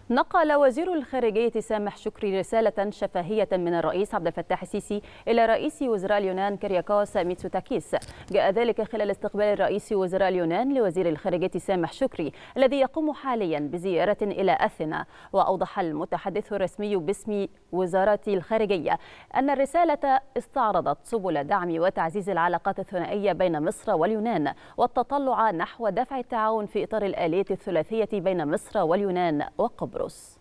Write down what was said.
نقل وزير الخارجية سامح شكري رسالة شفهية من الرئيس عبد الفتاح السيسي إلى رئيس وزراء اليونان كيرياكوس ميتسوتاكيس. جاء ذلك خلال استقبال الرئيس وزراء اليونان لوزير الخارجية سامح شكري الذي يقوم حاليا بزيارة إلى أثينا. وأوضح المتحدث الرسمي باسم وزارة الخارجية أن الرسالة استعرضت سبل دعم وتعزيز العلاقات الثنائية بين مصر واليونان والتطلع نحو دفع التعاون في إطار الآلية الثلاثية بين مصر واليونان وقبرص.